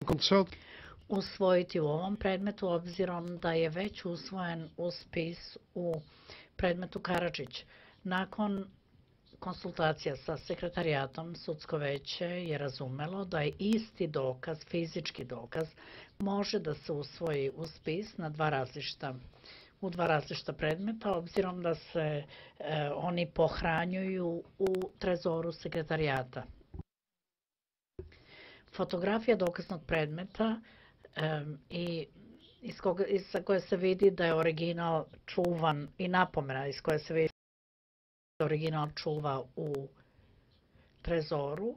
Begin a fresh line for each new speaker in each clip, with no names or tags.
usvojiti u ovom predmetu, obzirom da je već usvojen u spis u predmetu Karadžić. Nakon konsultacija sa sekretarijatom, sudsko veće je razumelo da je isti dokaz, fizički dokaz, može da se usvoji u spis u dva različita predmeta, obzirom da se oni pohranjuju u trezoru sekretarijata. Fotografija dokaznog predmeta iz koje se vidi da je original čuvan i napomena iz koje se vidi da original čuva u trezoru.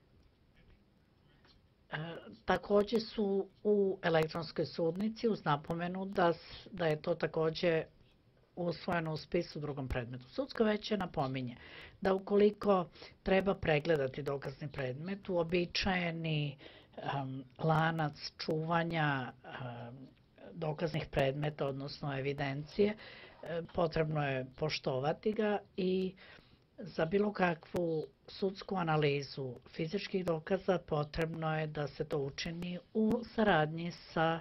Takođe su u elektronskoj sudnici uz napomenu da je to takođe usvojeno u spisu u drugom predmetu. Sudsko veće napominje da ukoliko treba pregledati dokazni predmet, uobičajeni lanac čuvanja dokaznih predmeta, odnosno evidencije, potrebno je poštovati ga i za bilo kakvu sudsku analizu fizičkih dokaza potrebno je da se to učini u saradnji sa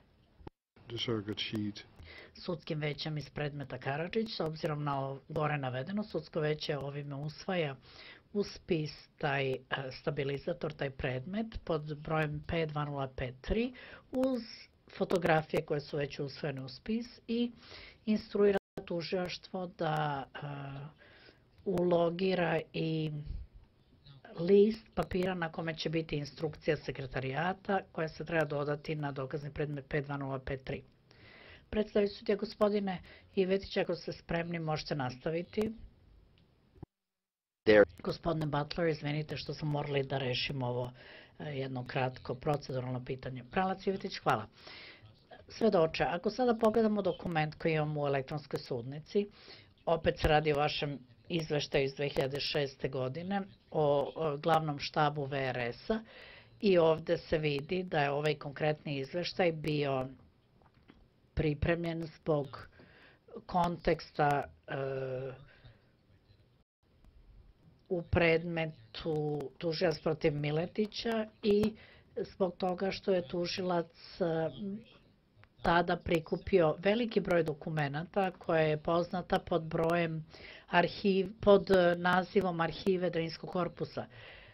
sudskim većem iz predmeta Karadžić. S obzirom na gore navedeno, sudsko veće ovime usvaja u spis taj stabilizator, taj predmet pod brojem P2053 uz fotografije koje su već usvojene u spis i instruira tužilaštvo da ulogira i list papira na kome će biti instrukcija sekretarijata koja se treba dodati na dokazni predmet P2053. Predstavit su ti, gospodine Ivetić, ako ste spremni, možete nastaviti. Gospodine Butler, izvinite što smo morali da rešimo ovo jedno kratko proceduralno pitanje. Prelac Ivetić, hvala. Svedoče, ako sada pogledamo dokument koji imamo u elektronskoj sudnici, opet se radi o vašem izveštaju iz 2006. godine o glavnom štabu VRS-a i ovde se vidi da je ovaj konkretni izveštaj bio pripremljen zbog konteksta u predmetu tužilac protiv Miletića i zbog toga što je tužilac tada prikupio veliki broj dokumenata koja je poznata pod nazivom Arhive Drinskog korpusa.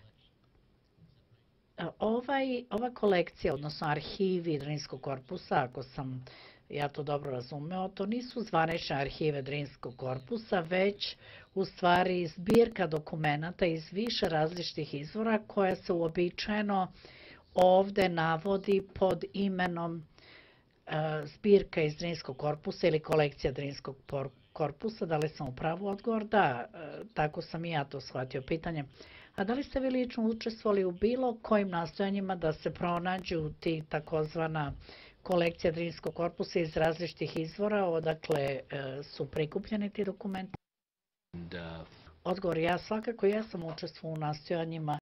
Ova kolekcija, odnosno arhivi Drinskog korpusa, ako sam ja to dobro razumeo, to nisu zvanične arhive Drinskog korpusa, već u stvari zbirka dokumenata iz više različitih izvora koja se uobičajeno ovde navodi pod imenom zbirka iz Drinskog korpusa ili kolekcija Drinskog korpusa. Da li sam u pravu? Odgovor da, tako sam i ja to shvatio pitanje. A da li ste vi lično učestvovali u bilo kojim nastojanjima da se pronađu ti takozvana kolekcija Drinskog korpusa iz različitih izvora, odakle su prikupljeni ti dokumenti? Odgovor, ja sam učestvovao u nastojanjima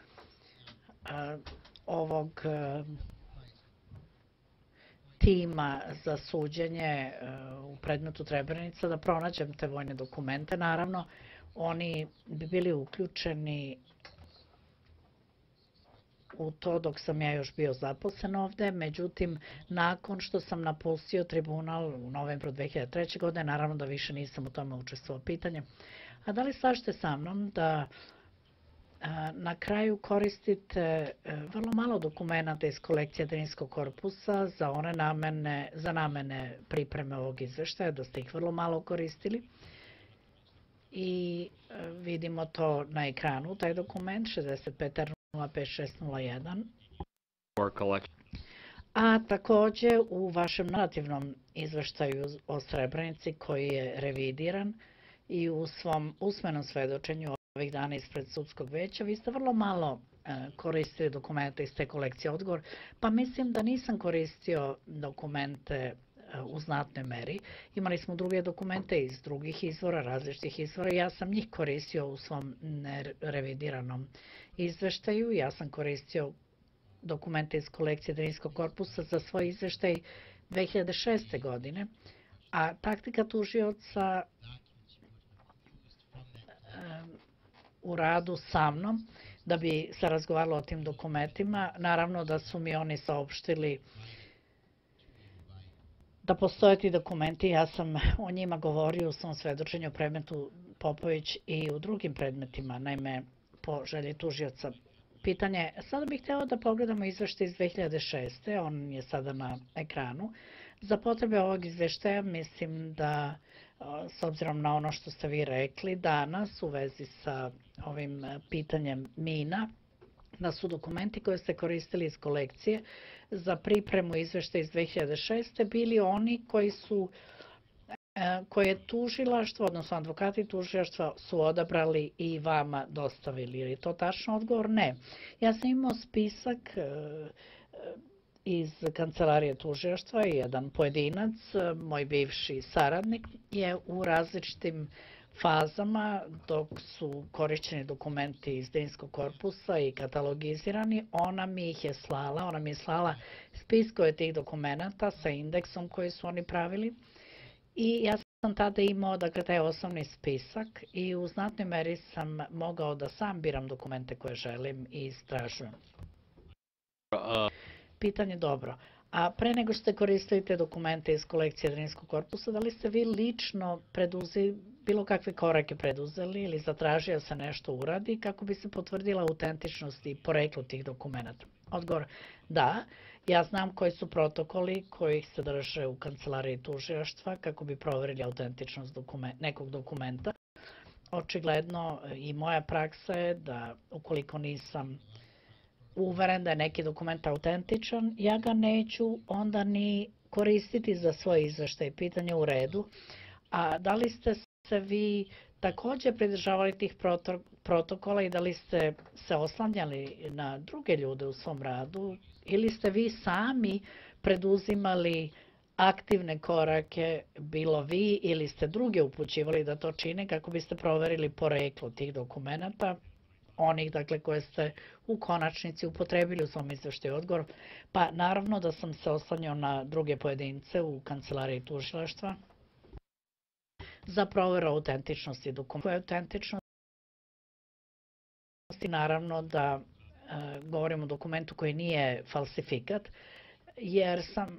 ovog tima za suđenje u predmetu Trebrenica da pronađem te vojne dokumente. Naravno, oni bi bili uključeni u to dok sam ja još bio zaposlen ovde, međutim, nakon što sam napustio tribunal u novembru 2003. godine, naravno da više nisam u tome učestvovao. Pitanje, a da li slažete sa mnom da na kraju koristite vrlo malo dokumenta iz kolekcije Drinskog korpusa za namene pripreme ovog izveštaja, da ste ih vrlo malo koristili? I vidimo to na ekranu, taj dokument 65R05601. A takođe u vašem narativnom izveštaju o Srebrenici koji je revidiran i u svom usmenom svedočenju ovih dana ispred sudskog veća, vi ste vrlo malo koristili dokumenta iz te kolekcije. Odgovor, pa mislim da nisam koristio dokumente u znatnoj meri. Imali smo druge dokumente iz drugih izvora, različitih izvora i ja sam njih koristio u svom revidiranom izveštaju. Ja sam koristio dokumente iz kolekcije Drinskog korpusa za svoj izveštaj 2006. godine, a taktika tužioca u radu sa mnom da bi se razgovaralo o tim dokumentima. Naravno da su mi oni saopštili da postoje ti dokumenti, ja sam o njima govorio u svom svedočenju o predmetu Popović i u drugim predmetima, naime po želji tužioca. Pitanje, sada bih htjela da pogledamo izveštaj iz 2006. On je sada na ekranu. Za potrebe ovog izveštaja mislim da, s obzirom na ono što ste vi rekli danas u vezi sa ovim pitanjem mina, da su dokumenti koje ste koristili iz kolekcije za pripremu izveštaja iz 2006. bili oni koje je tužilaštvo, odnosno advokati tužilaštva su odabrali i vama dostavili. Je li to tačno? Odgovor ne. Ja sam imao spisak iz kancelarije tužilaštva i jedan pojedinac, moj bivši saradnik, je u različitim fazama dok su korišćeni dokumenti iz Drinskog korpusa i katalogizirani, ona mi je slala spiskove tih dokumenata sa indeksom koji su oni pravili i ja sam tada imao dakle, taj osnovni spisak i u znatnoj meri sam mogao da sam biram dokumente koje želim i istražujem. Pitanje dobro. A pre nego što ste koristili te dokumente iz kolekcije Drinskog korpusa, da li ste vi lično bilo kakve korake preduzeli ili zatražio se nešto uradi kako bi se potvrdila autentičnost i poreklo tih dokumenta? Odgovor, da. Ja znam koji su protokoli koji se drže u kancelariji tužilaštva kako bi proverili autentičnost nekog dokumenta. Očigledno i moja praksa je da ukoliko nisam uveren da je neki dokument autentičan, ja ga neću onda ni koristiti za svoj izveštaj. Pitanje u redu. A da li ste se vi takođe pridržavali tih protokola i da li ste se oslanjali na druge ljude u svom radu ili ste vi sami preduzimali aktivne korake, bilo vi ili ste druge upućivali da to čine kako biste proverili poreklo tih dokumenta, onih dakle koje ste u konačnici upotrebili u svom izveštaju? Odgovor, pa naravno da sam se oslanjao na druge pojedince u kancelariji tužilaštva za proveru autentičnosti dokumenta. Autentičnosti naravno da govorim o dokumentu koji nije falsifikat, jer sam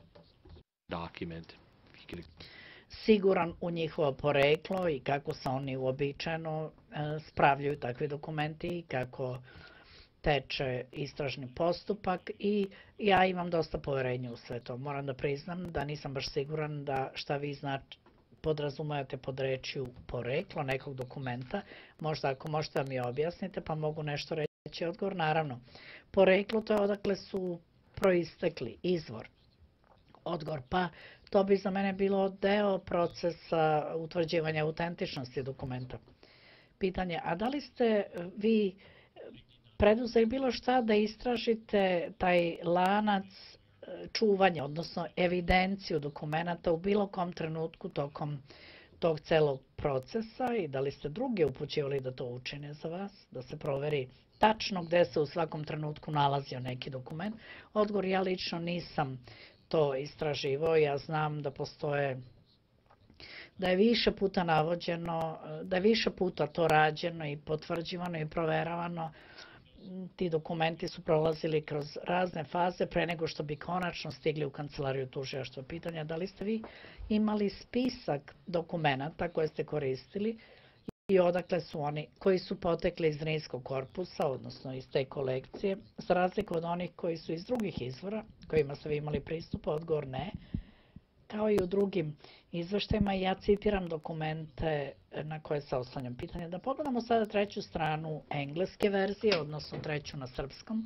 siguran u njihovo poreklo i kako se oni uobičajeno spravljaju takvi dokumenti i kako teče istražni postupak i ja imam dosta poverenja u sve to. Moram da priznam da nisam baš siguran da šta vi podrazumevate pod rečju poreklo nekog dokumenta. Možda ako možete da mi objasnite pa mogu nešto reći. Odgovor, naravno. Poreklo to je odakle su proistekli, izvor. Odgovor, pa to bi za mene bilo deo procesa utvrđivanja autentičnosti dokumenta. Pitanje, a da li ste vi preduzeli bilo šta da istražite taj lanac čuvanja, odnosno evidenciju dokumenta u bilo kom trenutku tokom tog celog procesa i da li ste druge upućivali da to učine za vas, da se proveri tačno gde se u svakom trenutku nalazio neki dokument? Odgovor, ja lično nisam to istraživao, ja znam da postoje, da je više puta navođeno, da je više puta to rađeno i potvrđivano i proveravano. Ti dokumenti su prolazili kroz razne faze pre nego što bi konačno stigli u kancelariju tužilaštva. Pitanja, da li ste vi imali spisak dokumenta koje ste koristili i odakle su oni, koji su potekli iz Drinskog korpusa, odnosno iz te kolekcije, za razliku od onih koji su iz drugih izvora, kojima ste vi imali pristup? Odgovor, ne. Kao i u drugim izveštajima, ja citiram dokumente na koje se oslanjam. Pitanje, da pogledamo sada treću stranu engleske verzije, odnosno treću na srpskom.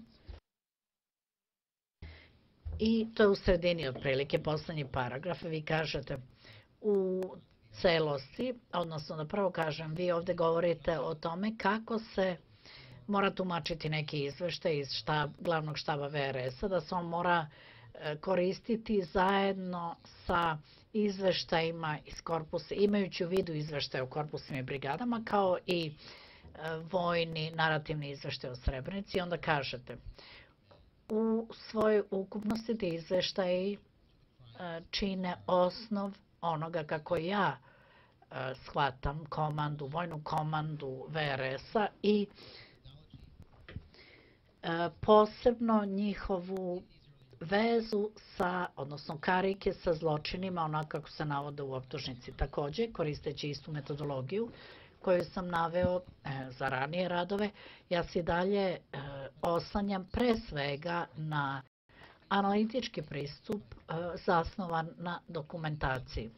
I to je u sredini otprilike, poslednji paragraf. Vi kažete u celosti, odnosno da prvo kažem, vi ovde govorite o tome kako se mora tumačiti neki izveštaj iz glavnog štaba VRS-a, da se on mora koristiti zajedno sa izveštajima iz korpusa, imajući u vidu izveštaje o korpusima i brigadama, kao i vojni narativni izveštaj o Srebrenici. I onda kažete, u svojoj ukupnosti ti izveštaji čine osnov onoga kako ja shvatam vojnu komandu VRS-a i posebno njihovu vezu sa, odnosno karike sa zločinima, onako kako se navode u optužnici. Takođe, koristeći istu metodologiju koju sam naveo za ranije radove, ja se i dalje oslanjam pre svega na analitički pristup zasnovan na dokumentaciji.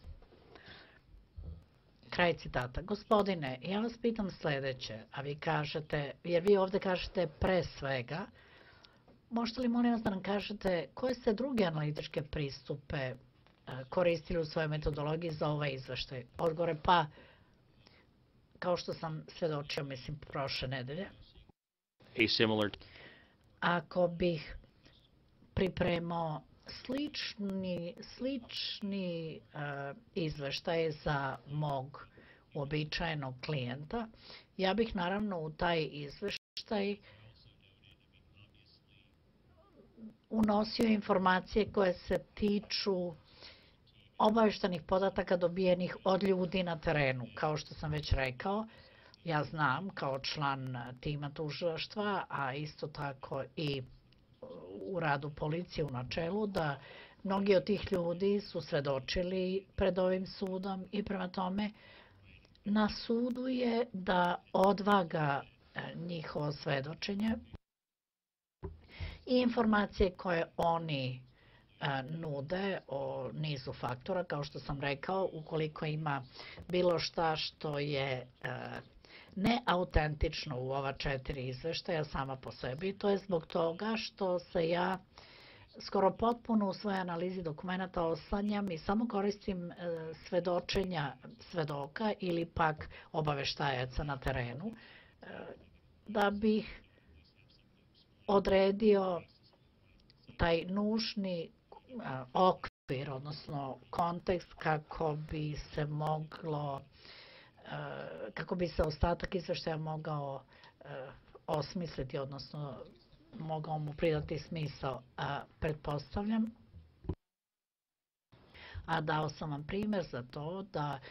Kraj citata. Gospodine, ja vas pitam sledeće, a vi kažete, jer vi ovde kažete pre svega, možete li molim vas da nam kažete koje ste druge analitičke pristupe koristili u svojoj metodologiji za ovaj izveštaj? Odgovore, pa, kao što sam svedočio, mislim, prošle nedelje. Ako bih pripremao slični izveštaj za mog uobičajenog klijenta, ja bih naravno u taj izveštaj unosio informacije koje se tiču obaveštenih podataka dobijenih od ljudi na terenu. Kao što sam već rekao, ja znam kao član tima tužilaštva, a isto tako i u radu policije u načelu, da mnogi od tih ljudi su svedočili pred ovim sudom i prema tome na sudu je da odvaga njihovo svedočenje i informacije koje oni nude o nizu faktora, kao što sam rekao, ukoliko ima bilo šta što je neautentično u ova 4 izveštaja sama po sebi. To je zbog toga što se ja skoro potpuno u svojoj analizi dokumenta oslanjam i samo koristim svedočenja svedoka ili pak obaveštajaca na terenu da bih odredio taj nužni okvir, odnosno kontekst kako bi se moglo, kako bi se ostatak izveštaja mogao osmisliti, odnosno mogao mu pridati smisao. Pretpostavljam, a dao sam vam primer za to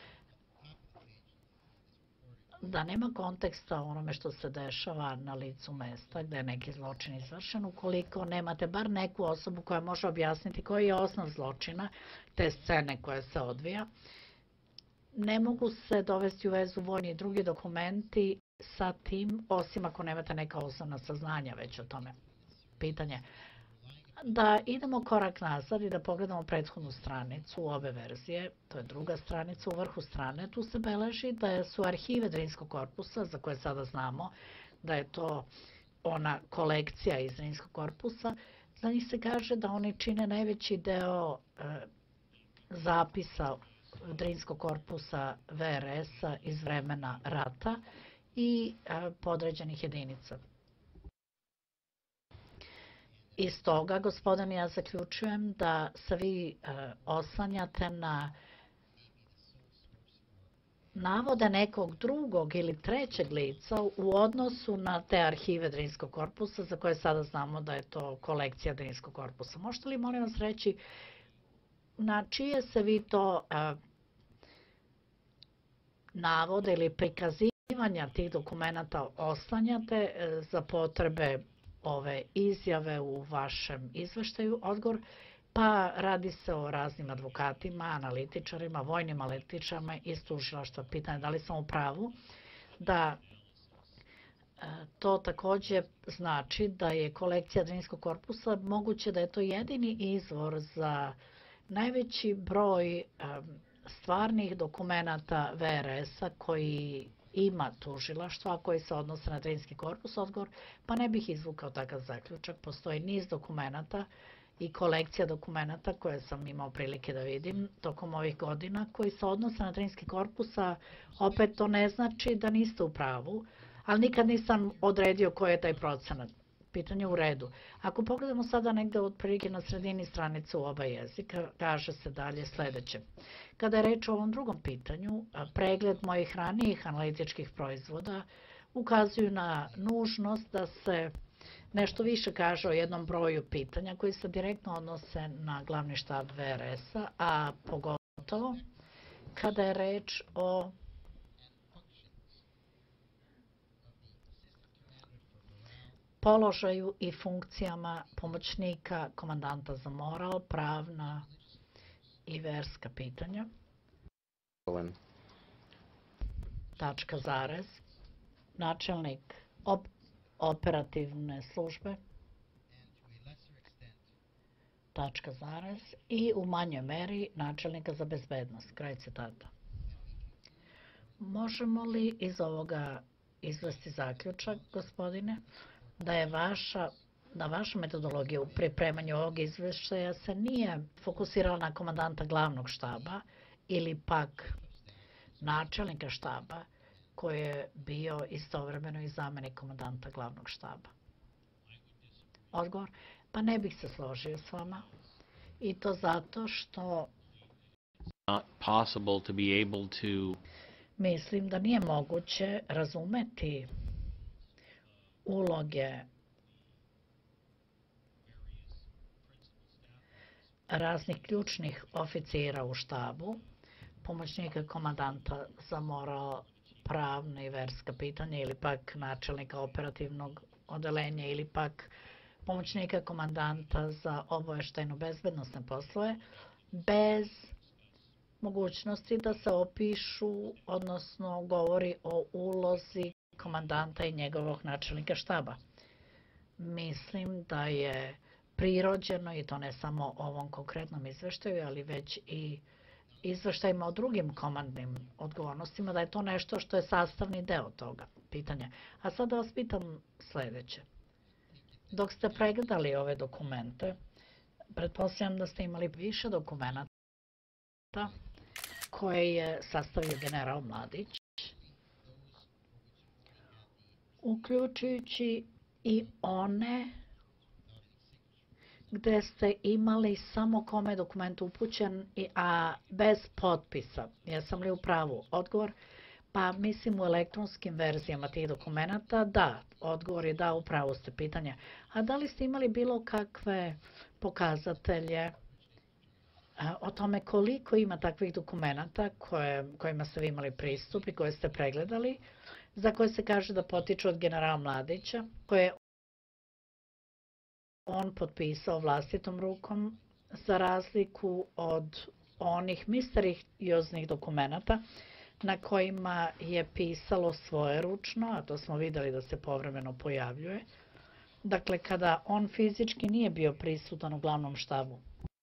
da nema konteksta onome što se dešava na licu mesta gde je neki zločin izvršen, ukoliko nemate bar neku osobu koja može objasniti koji je osnov zločina, te scene koje se odvija. Ne mogu se dovesti u vezu vojni i drugi dokumenti sa tim, osim ako nemate neka osnovna saznanja već o tome. Pitanje. Da idemo korak nazad i da pogledamo prethodnu stranicu u obe verzije, to je druga stranica u vrhu strane, tu se beleži da su arhive Drinskog korpusa, za koje sada znamo da je to ona kolekcija iz Drinskog korpusa, za njih se kaže da oni čine najveći deo zapisa Drinskog korpusa VRS-a iz vremena rata i podređenih jedinica. Iz toga, gospodin, ja zaključujem da se vi oslanjate na navode nekog drugog ili trećeg lica u odnosu na te arhive Drinskog korpusa, za koje sada znamo da je to kolekcija Drinskog korpusa. Možete li, molim vas, reći na čije se vi to navode ili prikazivanja tih dokumenta oslanjate za potrebe ove izjave u vašem izveštaju? Odgovor, pa radi se o raznim advokatima, analitičarima, vojnim analitičarima iz tužilaštva. Pitanje da li sam u pravu da to takođe znači da je kolekcija Drinskog korpusa moguće da je to jedini izvor za najveći broj stvarnih dokumenata VRS-a koji ima tužilaštvo, a koji se odnose na Drinski korpus? Odgovor, pa ne bih izvukao takav zaključak. Postoji niz dokumenata i kolekcija dokumenata koje sam imao prilike da vidim tokom ovih godina koji se odnose na Drinski korpus, a opet to ne znači da niste u pravu, ali nikad nisam odredio koji je taj procenat. Pitanje u redu. Ako pogledamo sada negde otprilike na sredini stranice u oba jezika, kaže se dalje sledeće. Kada je reč o ovom drugom pitanju, pregled mojih ranijih analitičkih proizvoda ukazuju na nužnost da se nešto više kaže o jednom broju pitanja koji se direktno odnose na glavni štab VRS-a, a pogotovo kada je reč o položaju i funkcijama pomoćnika komandanta za moral, pravna i verska pitanja. Tačka zarez. Načelnik operativne službe. Tačka zarez. I u manjoj meri načelnika za bezbednost. Kraj citata. Možemo li iz ovoga izvesti zaključak, gospodine, da vaša metodologija u pripremanju ovog izveštaja se nije fokusirala na komandanta glavnog štaba ili pak načelnika štaba koji je bio istovremeno i zamenik komandanta glavnog štaba? Odgovor: pa ne bih se složio s vama, i to zato što mislim da nije moguće razumeti uloge raznih ključnih oficira u štabu, pomoćnika komandanta za moral, pravna i verska pitanja ili pak načelnika operativnog odeljenja ili pak pomoćnika komandanta za obavještajno-bezbednosne poslove bez mogućnosti da se opišu, odnosno govori o ulozi komandanta i njegovog načelnika štaba. Mislim da je prirođeno, i to ne samo ovom konkretnom izveštaju, ali već i izveštajima o drugim komandnim odgovornostima, da je to nešto što je sastavni deo toga pitanja. A sad da vas pitam sljedeće. Dok ste pregledali ove dokumente, pretpostavljam da ste imali više dokumenata koje je sastavio general Mladić, uključujući i one gde ste imali samo kome je dokument upućen, a bez potpisa. Jesam li u pravu? Odgovor: pa mislim u elektronskim verzijama tih dokumenata, da. Odgovor je da, u pravu ste. Pitanje: a da li ste imali bilo kakve pokazatelje o tome koliko ima takvih dokumenata kojima ste vi imali pristup i koje ste pregledali, za koje se kaže da potiču od generala Mladića, koje je on potpisao vlastitom rukom, za razliku od onih misterioznih dokumenata na kojima je pisalo svojeručno, a to smo videli da se povremeno pojavljuje, dakle kada on fizički nije bio prisutan u glavnom štabu.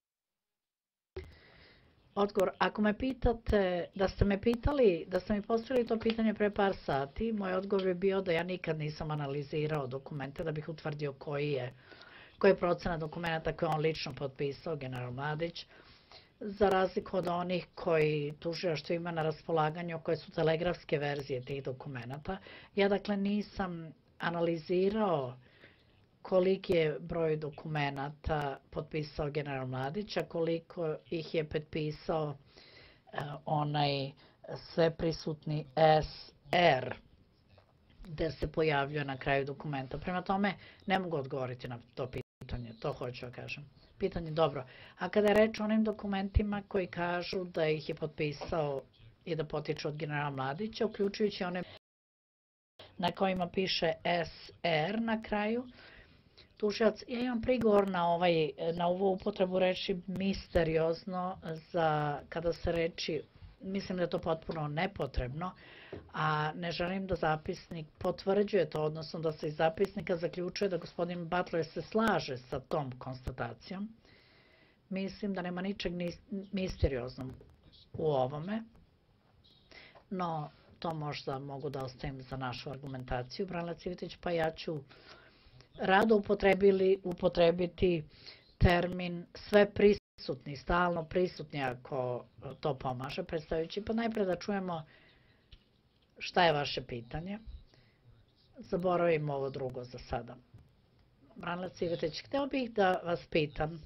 Odgovor: ako me pitate, da ste mi postavili to pitanje pre par sati, moj odgovor bi bio da ja nikad nisam analizirao dokumente da bih utvrdio koji je procena dokumenta koje on lično potpisao, general Mladić, za razliku od onih koji tužilaštvo ima na raspolaganju, koje su telegrafske verzije tih dokumenta. Ja dakle nisam analizirao koliki je broj dokumenata potpisao general Mladić, a koliko ih je potpisao onaj sveprisutni SR, gde se pojavljuje na kraju dokumenta. Prema tome, ne mogu odgovoriti na to pitanje, to hoću da kažem. Pitanje dobro. A kada je reč o onim dokumentima koji kažu da ih je potpisao i da potiču od generala Mladića, uključujući one na kojima piše SR na kraju, tužilac, ja imam prigovor na ovu upotrebu reči misteriozno, kada se reči, mislim da je to potpuno nepotrebno, a ne želim da zapisnik potvrđuje to, odnosno da se iz zapisnika zaključuje da gospodin Butler se slaže sa tom konstatacijom. Mislim da nema ničeg misterioznog u ovome, no to možda mogu da ostavim za našu argumentaciju, branilac Ivetić, pa ja ću rado upotrebiti termin sve prisutni, stalno prisutni, ako to pomaže, predstavljajući. Pa najpre da čujemo šta je vaše pitanje. Zaboravimo ovo drugo za sada. Branilac Ivetić, hteo bih da vas pitam,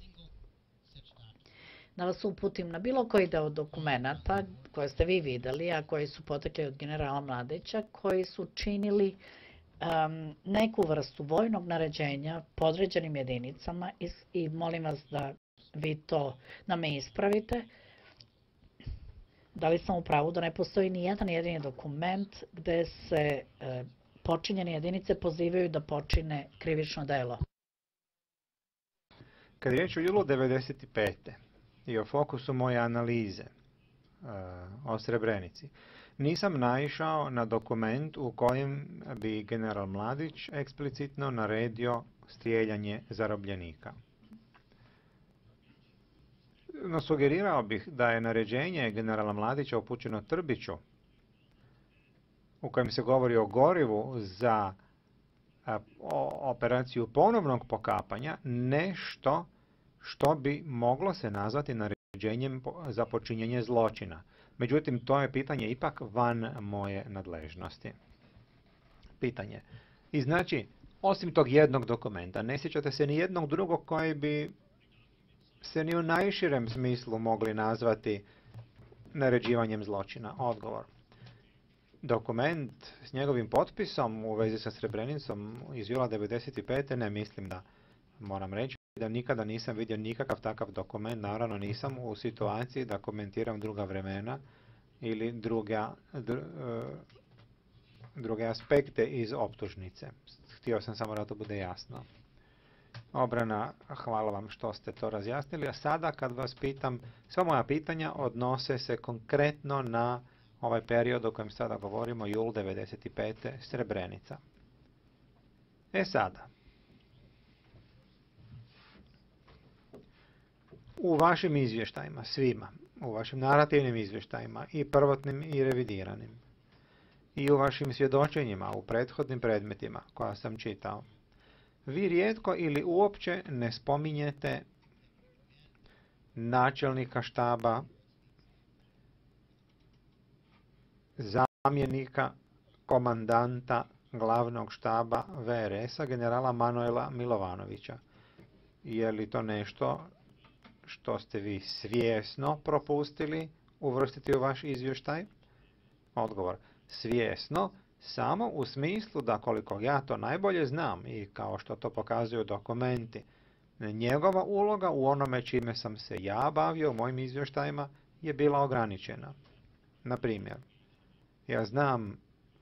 da vas uputim na bilo koji deo dokumenta koje ste vi videli, a koji su potekli od generala Mladića, koji su činili neku vrstu vojnog naređenja podređenim jedinicama i molim vas da vi to da me ispravite. Da li sam u pravu da ne postoji ni jedan jedini dokument gde se počinjene jedinice pozivaju da počine krivično delo.
Kad je riječ o julu 1995. i o fokusu moje analize o Srebrenici, nisam naišao na dokument u kojem bi general Mladić eksplicitno naredio strijeljanje zarobljenika. No, sugerirao bih da je naređenje generala Mladića upućeno Trbiću, u kojem se govori o gorivu za operaciju ponovnog pokapanja, nešto što bi moglo se nazvati naređenjem za počinjenje zločina. Međutim, to je pitanje ipak van moje nadležnosti. Pitanje. I znači, osim tog jednog dokumenta, ne sjećate se ni jednog drugog koji bi se ni u najširem smislu mogli nazvati naređivanjem zločina? Odgovor. Dokument s njegovim potpisom u vezi sa Srebrenicom iz jula 1995. ne mislim da moram reći da nikada nisam vidio nikakav takav dokument. Naravno nisam u situaciji da komentiram druga vremena ili druge aspekte iz optužnice. Htio sam samo da to bude jasno. Obrana, hvala vam što ste to razjasnili. A sada kad vas pitam, sva moja pitanja odnose se konkretno na ovaj period o kojem sada govorimo, jul 1995. Srebrenica. Sada. U vašim izvještajima, svima, u vašim narativnim izvještajima, i prvotnim i revidiranim, i u vašim svjedočenjima u prethodnim predmetima koja sam čitao, vi rijetko ili uopće ne spominjete načelnika štaba, zamjenika komandanta glavnog štaba VRS-a, generala Manuela Milovanovića. Je li to nešto što ste vi svjesno propustili uvrstiti u vaš izvještaj? Odgovor. Svjesno, samo u smislu da, koliko ja to najbolje znam i kao što to pokazuju dokumenti, njegova uloga u onome čime sam se ja bavio u mojim izvještajima je bila ograničena. Na primjer, ja znam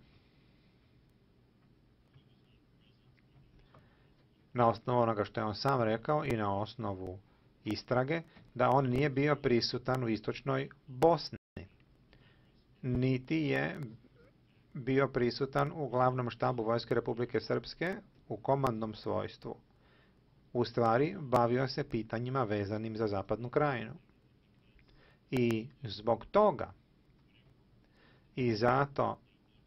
na osnovu onoga što je on sam rekao i na osnovu istrage da on nije bio prisutan u istočnoj Bosni, niti je bio prisutan u glavnom štabu Vojske Republike Srpske u komandnom svojstvu. U stvari, bavio se pitanjima vezanim za Zapadnu Krajinu. I zbog toga i zato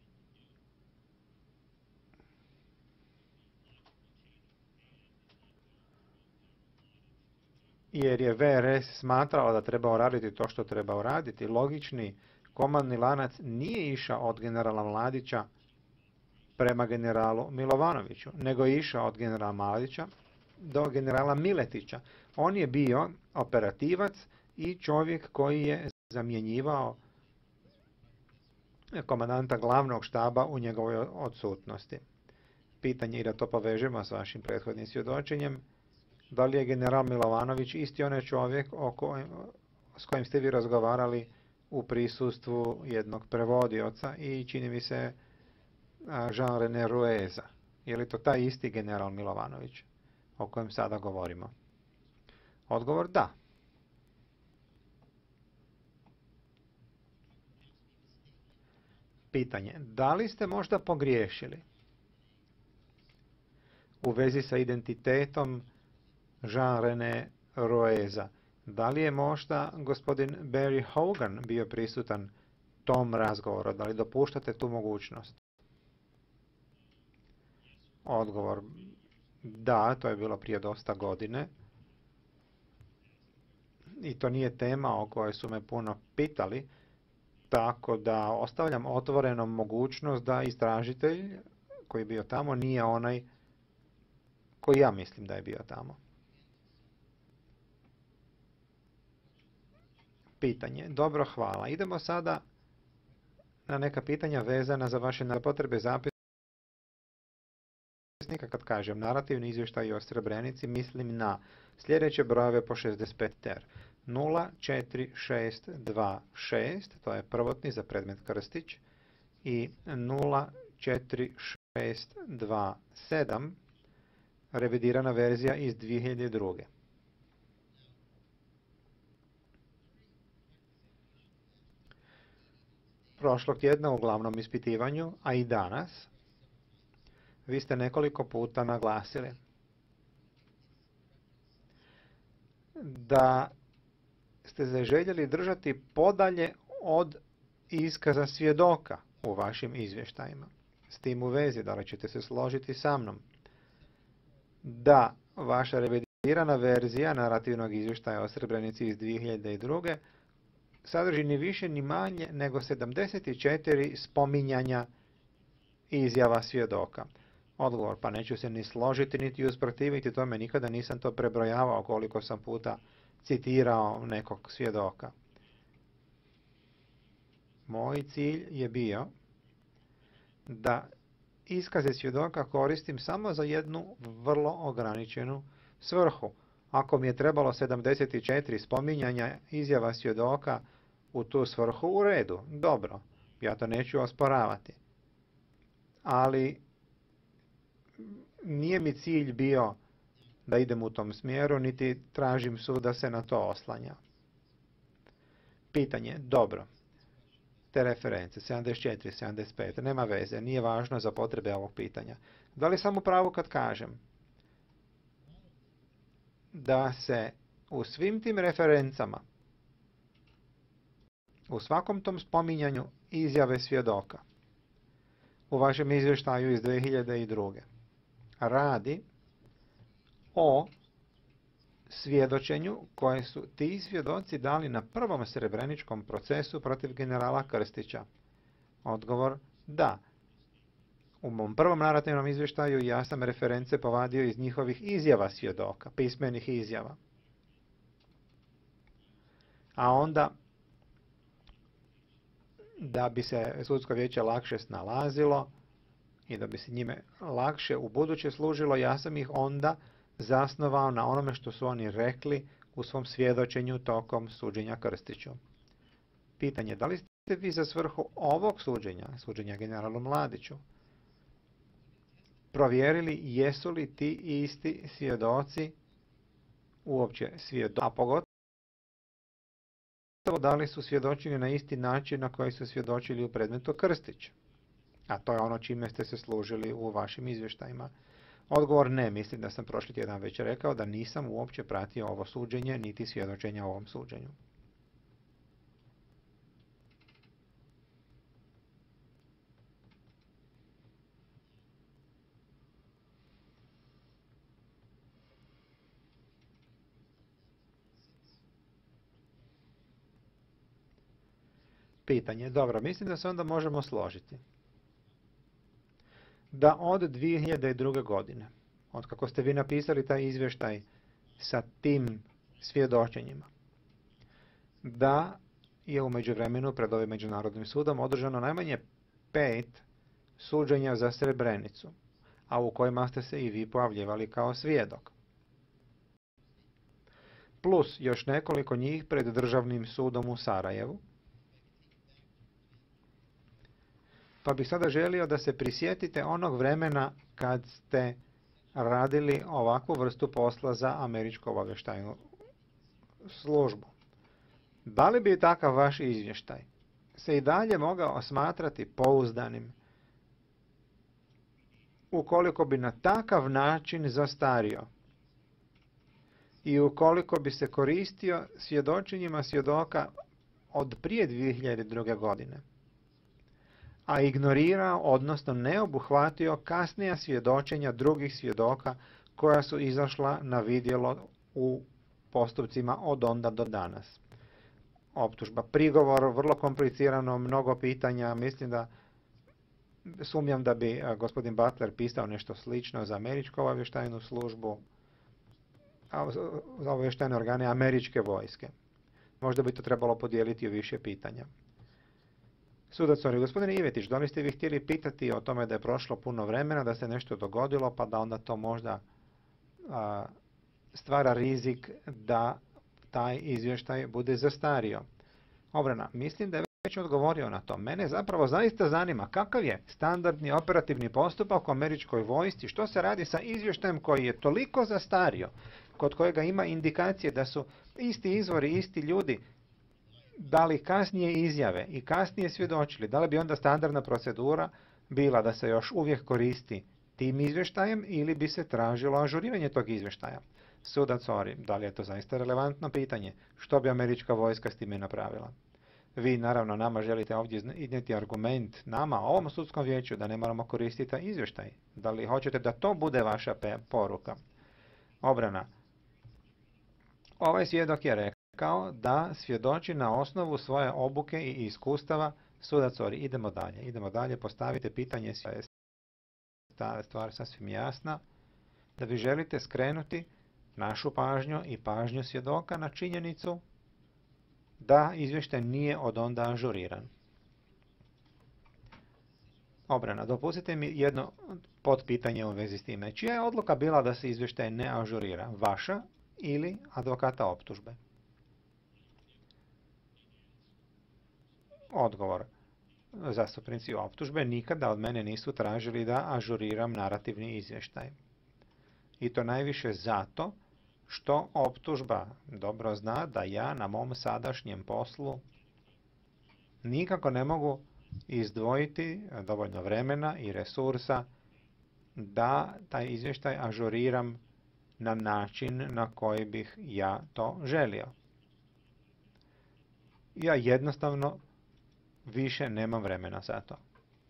jer je VRS smatrao da treba uraditi to što treba uraditi, logični komandni lanac nije išao od generala Mladića prema generalu Milovanoviću, nego je išao od generala Mladića do generala Miletića. On je bio operativac i čovjek koji je zamjenjivao komandanta glavnog štaba u njegovoj odsutnosti. Pitanje, i da to povežemo s vašim prethodnim svjedočenjem, da li je general Milovanović isti onaj čovjek s kojim ste vi razgovarali u prisustvu jednog prevodioca i čini mi se Jean-René Rueza? Je li to taj isti general Milovanović o kojem sada govorimo? Odgovor da. Pitanje, da li ste možda pogriješili u vezi sa identitetom Jean-René Rueza? Da li je možda gospodin Barry Hogan bio prisutan tom razgovoru? Da li dopuštate tu mogućnost? Odgovor da, to je bilo prije dosta godine. I to nije tema o kojoj su me puno pitali, tako da ostavljam otvorenom mogućnost da istražitelj koji je bio tamo nije onaj koji ja mislim da je bio tamo. Pitanje. Dobro, hvala. Idemo sada na neka pitanja vezana za vaše potrebe zapisnika. Kad kažem narativni izvještaj o Srebrenici, mislim na sljedeće brojeve po 65 ter. 04626, to je prvotni za predmet Krstić, i 046 627, revidirana verzija iz 2002. Prošlog tjedna u glavnom ispitivanju, a i danas, vi ste nekoliko puta naglasili da ste se željeli držati podalje od iskaza svjedoka u vašim izvještajima. S tim u vezi, da li ćete se složiti sa mnom, da vaša revidirana verzija narativnog izvještaja o Srebrenici iz 2002. sadrži ni više ni manje nego 74 spominjanja izjava svjedoka. Odgovor, pa neću se ni složiti niti usprotiviti tome, nikada nisam to prebrojavao koliko sam puta citirao nekog svjedoka. Moj cilj je bio da iskaze svjedoka koristim samo za jednu vrlo ograničenu svrhu. Ako mi je trebalo 74 spominjanja izjava svjedoka u tu svrhu, u redu, dobro, ja to neću osporavati. Ali nije mi cilj bio da idem u tom smjeru, niti tražim sud da se na to oslanja. Pitanje, dobro, te reference, 74, 75, nema veze, nije važno za potrebe ovog pitanja. Da li sam u pravu kad kažem da se u svim tim referencama, u svakom tom spominjanju izjave svjedoka, u vašem izvještaju iz 2002. radi o svjedočenju koje su ti svjedoci dali na prvom srebreničkom procesu protiv generala Krstića? Odgovor, da. U mom prvom narativnom izvještaju ja sam reference povadio iz njihovih izjava svjedoka, pismenih izjava. A onda, da bi se sudsko vijeće lakše snalazilo i da bi se njime lakše u buduće služilo, ja sam ih onda zasnovao na onome što su oni rekli u svom svjedočenju tokom suđenja Krstiću. Pitanje, da li ste vi za svrhu ovog suđenja generalu Mladiću, provjerili jesu li ti isti svjedoci uopće svjedoci, a pogotovo da li su svjedočili na isti način na koji su svjedočili u predmetu Krstić? A to je ono čime ste se služili u vašim izvještajima. Odgovor, ne, mislim da sam prošli tjedan već rekao da nisam uopće pratio ovo suđenje, niti svjedočenja o ovom suđenju. Pitanje, dobro, mislim da se onda možemo složiti da od 2002. godine, od kako ste vi napisali taj izvještaj sa tim svjedočenjima, da je u međuvremenu pred ovim međunarodnim sudom održano najmanje 5 suđenja za Srebrenicu, a u kojima ste se i vi pojavljivali kao svjedok. Plus još nekoliko njih pred Državnim sudom u Sarajevu. Pa bih sada želio da se prisjetite onog vremena kad ste radili ovakvu vrstu posla za američku obavještajnu službu. Da li bi takav vaš izvještaj se i dalje mogao smatrati pouzdanim ukoliko bi na takav način zastario i ukoliko bi se koristio svjedočenjima svjedoka od prije 2002. godine, a ignorirao, odnosno ne obuhvatio kasnija svjedočenja drugih svjedoka koja su izašla na vidjelo u postupcima od onda do danas. Optužba, prigovor, vrlo komplicirano, mnogo pitanja, mislim da sumnjam da bi gospodin Butler pisao nešto slično za američku obavještajnu službu, za obavještajne organe američke vojske. Možda bi to trebalo podijeliti u više pitanja. Sudac, gospodine Ivetić, da li ste vi htjeli pitati o tome da je prošlo puno vremena, da se nešto dogodilo, pa da onda to možda stvara rizik da taj izvještaj bude zastario? Obrana, mislim da je već odgovorio na to. Mene zapravo zaista zanima kakav je standardni operativni postupak u američkoj vojsci, što se radi sa izvještajem koji je toliko zastario, kod kojega ima indikacije da su isti izvori, isti ljudi dali kasnije izjave i kasnije svjedočili. Da li bi onda standardna procedura bila da se još uvijek koristi tim izvještajem ili bi se tražilo ažuriranje tog izvještaja? Sudac Ori, da li je to zaista relevantno pitanje? Što bi američka vojska s time napravila? Vi naravno nama želite ovdje iznijeti argument nama, ovom sudskom vijeću, da ne moramo koristiti taj izvještaj. Da li hoćete da to bude vaša poruka? Obrana. Ovaj svjedok je rekao da svjedoči na osnovu svoje obuke i iskustava. Sudac Ori, idemo dalje, postavite pitanje, stvar sasvim jasna, da vi želite skrenuti našu pažnju i pažnju svjedoka na činjenicu da izvještaj nije od onda ažuriran. Obrana, dopustite mi jedno potpitanje u vezi s time. Čija je odluka bila da se izvještaj ne ažurira? Vaša ili advokata optužbe? Odgovor. Zastupnici optužbe nikada od mene nisu tražili da ažuriram narativni izvještaj. I to najviše zato što optužba dobro zna da ja na mom sadašnjem poslu nikako ne mogu izdvojiti dovoljno vremena i resursa da taj izvještaj ažuriram na način na koji bih ja to želio. Ja jednostavno više nemam vremena za to.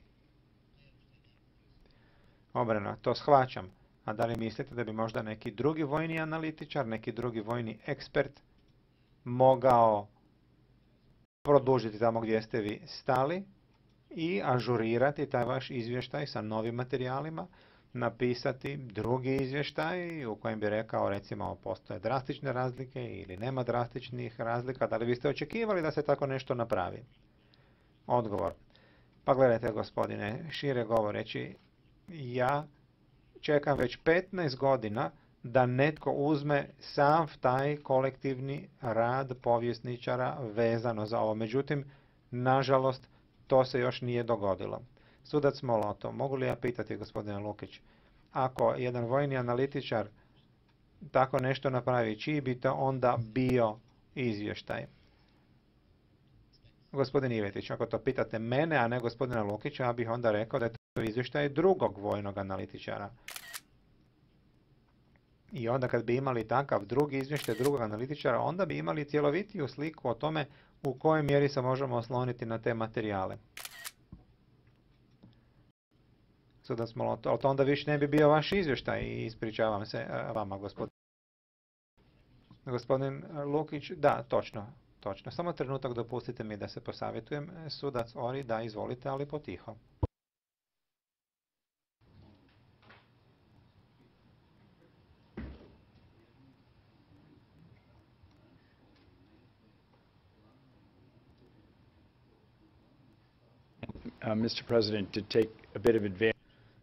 Obrana, to shvaćam. A da li mislite da bi možda neki drugi vojni analitičar, neki drugi vojni ekspert mogao produžiti tamo gdje ste vi stali i ažurirati taj vaš izvještaj sa novim materijalima, napisati drugi izvještaj u kojem bi rekao, recimo, postoje drastične razlike ili nema drastičnih razlika? Da li biste očekivali da se tako nešto napravi? Odgovor. Pa gledajte, gospodine, šire govoreći, ja čekam već 15 godina da netko uzme sav taj kolektivni rad povjesničara vezano za ovo. Međutim, nažalost, to se još nije dogodilo. Sudac Moloto, mogu li ja pitati, gospodine Lukić, ako jedan vojni analitičar tako nešto napravi, čiji bi to onda bio izvještaj? Gospodin Ivetić, ako to pitate mene, a ne gospodina Lukića, ja bih onda rekao da je to izvještaj drugog vojnog analitičara. I onda kad bi imali takav drugi izvještaj drugog analitičara, onda bi imali cjelovitiju sliku o tome u kojoj mjeri se možemo osloniti na te materijale. Sudac Moloto, ali to onda više ne bi bio vaš izvještaj i ispričavam se vama, gospodin Lukić. Da, točno. Samo trenutak, dopustite mi da se posavjetujem. Sudac Ori, da, izvolite, ali potiho.
Mr. President, to take a bit of advantage.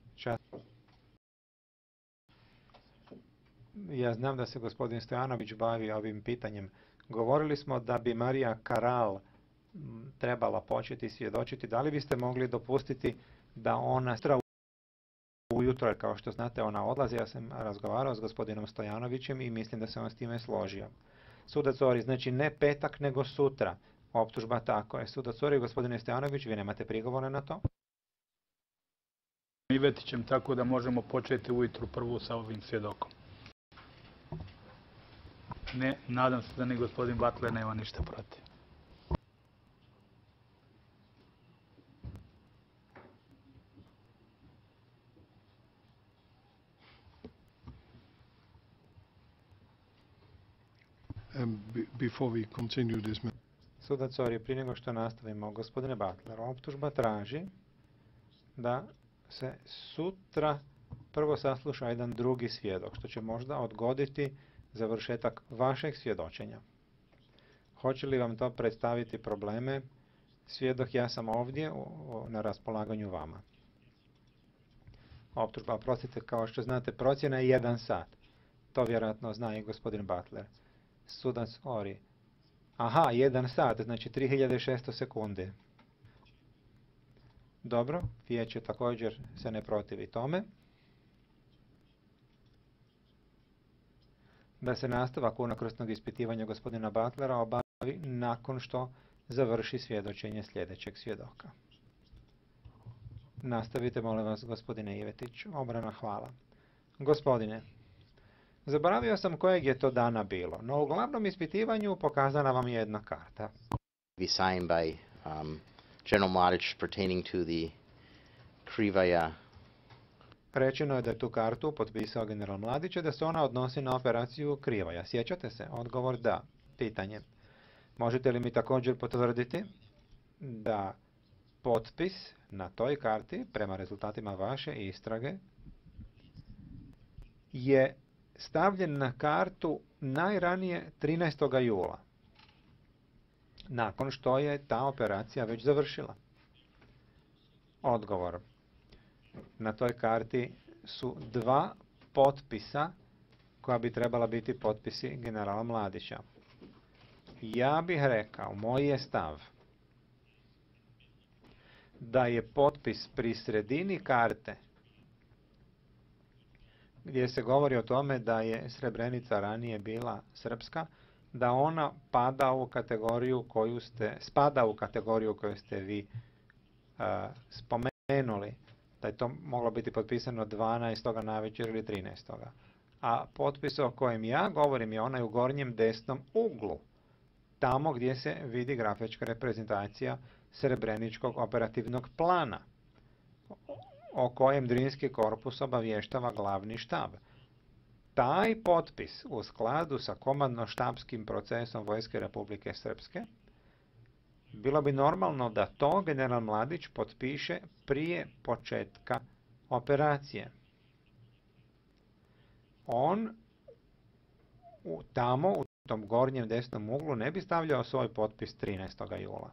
Ja znam da se gospodin Stojanović bavi ovim pitanjem. Govorili smo da bi Marija Karal trebala početi svjedočiti. Da li biste mogli dopustiti da ona sutra ujutro, jer kao što znate ona odlazi, ja sam razgovarao s gospodinom Stojanovićem i mislim da se on s time složio. Sudac Ori, znači ne petak nego sutra. Optužba tako je. Sudac Ori, gospodine Stojanović, vi nemate prigovore na to?
Ivetićem, tako da možemo početi ujutru prvu sa ovim svjedokom. Ne, nadam se da ni gospodin Butler nema ništa protiv.
Before we continue this...
Sudac Ori, prije nego što nastavimo, gospodine Butler, optužba traži da se sutra prvo sasluša jedan drugi svjedok, što će možda odgoditi završetak vašeg svjedočenja. Hoće li vam to predstaviti probleme? Svjedok, ja sam ovdje na raspolaganju vama. Optužba, oprostite, kao što znate, procjena je 1 sat. To vjerojatno zna i gospodin Butler. Sudac Ori. Aha, 1 sat, znači 3600 sekundi. Dobro, vijeće također se ne protivi tome. Da se nastavak unakrsnog ispitivanja gospodina Butlera obavi nakon što završi svjedočenje sljedećeg svjedoka. Nastavite, molim vas, gospodine Ivetić. Obrana, hvala. Gospodine, zaboravio sam kojeg je to dana bilo, no u glavnom ispitivanju pokazana vam je jedna karta.
Be signed by General Mladic pertaining to the Krivaja.
Rečeno je da je tu kartu potpisao general Mladić i da se ona odnosi na operaciju Krivaja. Sjećate se? Odgovor da. Pitanje. Možete li mi također potvrditi da potpis na toj karti, prema rezultatima vaše istrage, je stavljen na kartu najranije 13. jula, nakon što je ta operacija već završila? Odgovor. Na toj karti su dva potpisa koja bi trebala biti potpisi generala Mladića. Ja bih rekao, moj je stav, da je potpis pri sredini karte, gdje se govori o tome da je Srebrenica ranije bila srpska, da ona spada u kategoriju koju ste vi spomenuli, da je to moglo biti potpisano 12. navečer ili 13. A potpis o kojem ja govorim je onaj u gornjem desnom uglu, tamo gdje se vidi grafička reprezentacija Srebreničkog operativnog plana, o kojem Drinski korpus obavještava glavni štab. Taj potpis u skladu sa komandno-štabskim procesom Vojske Republike Srpske, bilo bi normalno da to general Mladić potpiše prije početka operacije. On tamo u tom gornjem desnom uglu ne bi stavljao svoj potpis 13. jula.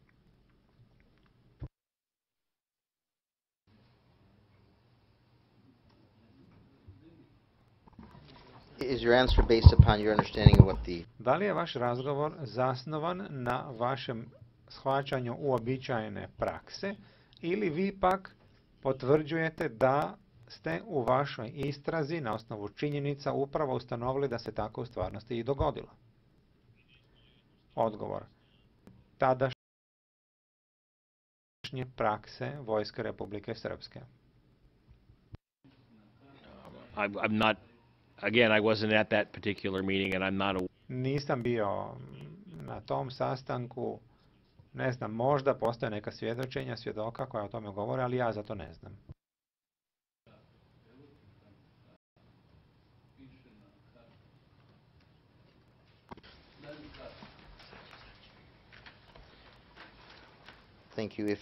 Is your answer based upon your understanding of what the...
Da li je vaš razgovor zasnovan na vašem shvaćanju uobičajene prakse ili vi pak potvrđujete da ste u vašoj istrazi na osnovu činjenica upravo ustanovili da se tako u stvarnosti i dogodilo? Odgovor. Tadašnje prakse Vojske Republike Srpske.
I'm not, again, I wasn't at that particular meeting and I'm not
Nisam bio na tom sastanku. Ne znam, možda postoje neka svjedočenja, svjedoka koja o tome govore, ali ja za to ne znam.
Thank you.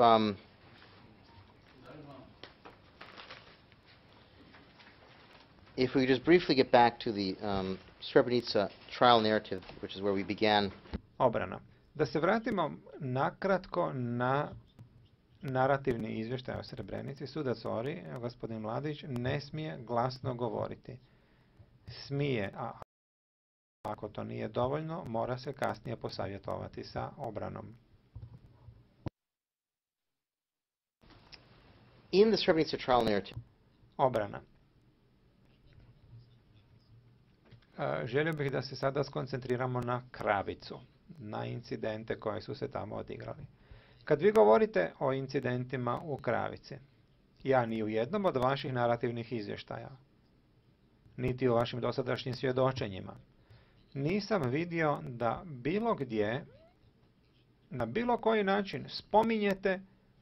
If we just briefly get back to the Srebrenica trial narrative, which is where we began.
Obrana. Da se vratimo nakratko na narativni izvještaj o Srebrenici. Sudac Ori, gospodin Mladić, ne smije glasno govoriti. Smije, a ako to nije dovoljno, mora se kasnije posavjetovati sa obranom.
In the Srebrenica trial narrative.
Obrana. Želio bih da se sada skoncentriramo na Kravicu, na incidente koje su se tamo odigrali. Kad vi govorite o incidentima u Kravici, ja ni u jednom od vaših narativnih izvještaja, niti u vašim dosadašnjim svjedočenjima, nisam vidio da bilo gdje, na bilo koji način spominjete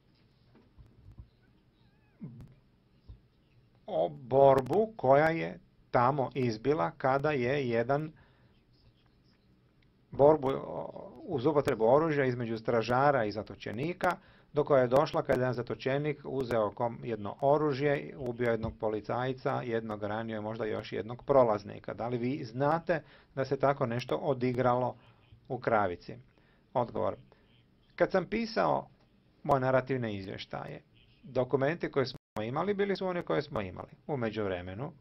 o borbu koja je tamo izbila kada je borbu uz upotrebu oružja između stražara i zatočenika, do koje je došla kada je jedan zatočenik uzeo jedno oružje, ubio jednog policajca, jednog ranio i možda još jednog prolaznika. Da li vi znate da se tako nešto odigralo u Kravici? Odgovor. Kad sam pisao moje narativne izvještaje, dokumenti koje smo imali bili su oni koje smo imali. U međuvremenu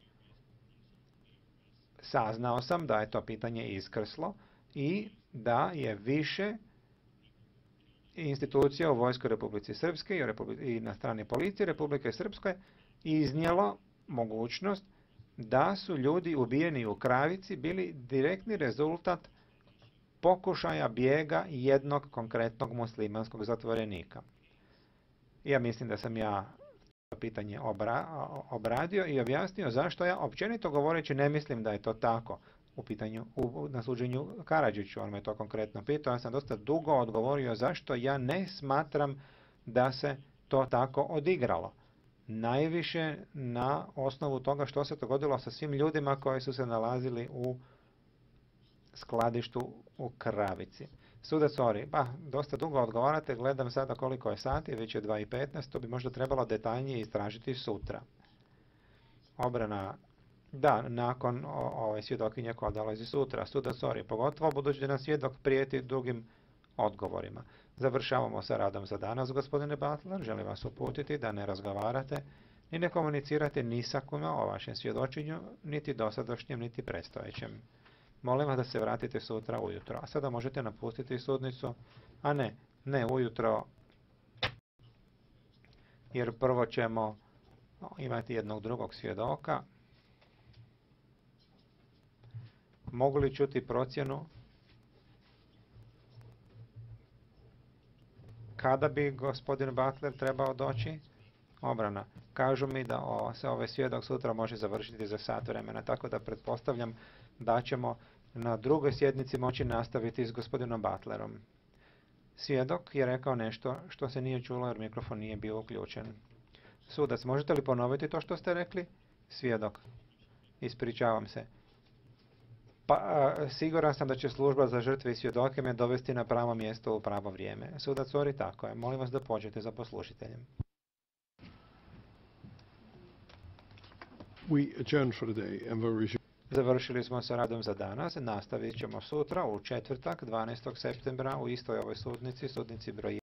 saznao sam da je to pitanje iskrslo i da je više institucija u Vojskoj Republici Srpske i na strani policije Republike Srpske iznijelo mogućnost da su ljudi ubijeni u Kravici bili direktni rezultat pokušaja bijega jednog konkretnog muslimanskog zatvorenika. Ja mislim da sam ja to pitanje obradio i objasnio zašto ja općenito govoreći ne mislim da je to tako na suđenju Karadžiću. On me to konkretno pitao, ja sam dosta dugo odgovorio zašto ja ne smatram da se to tako odigralo. Najviše na osnovu toga što se dogodilo sa svim ljudima koji su se nalazili u skladištu u Kravici. Sudac Ori, dosta dugo odgovarate, gledam sada koliko je sati, već je 2:15, to bi možda trebalo detaljnije istražiti sutra. Obrana, da, nakon ove svjedokinje koja dolazi sutra. Sudac Ori, pogotovo budući da nam svjedok prijeti drugim odgovorima. Završavamo sa radom za danas, gospodine Butler. Želim vas uputiti da ne razgovarate i ne komunicirate ni sa kojima o vašem svjedočenju, niti dosadašnjem, niti predstojećem. Molim vas da se vratite sutra ujutro. A sada možete napustiti sudnicu, a ne ujutro, jer prvo ćemo imati jednog drugog svjedoka. Mogu li čuti procjenu kada bi gospodin Butler trebao doći? Obrana. Kažu mi da se ovaj svjedok sutra može završiti za sat vremena, tako da pretpostavljam da ćemo na drugoj sjednici moći nastaviti s gospodinom Butlerom. Svjedok je rekao nešto što se nije čulo jer mikrofon nije bio uključen. Sudac, možete li ponoviti to što ste rekli? Svjedok. Ispričavam se. Siguran sam da će služba za žrtve i svjedoke me dovesti na pravo mjesto u pravo vrijeme. Sudac Ori, tako je. Molim vas da pođete za poslušiteljem.
We adjourn for the day and will resume.
Završili smo sa radom za danas. Nastavit ćemo sutra u četvrtak, 12. septembra, u istoj ovoj sudnici broj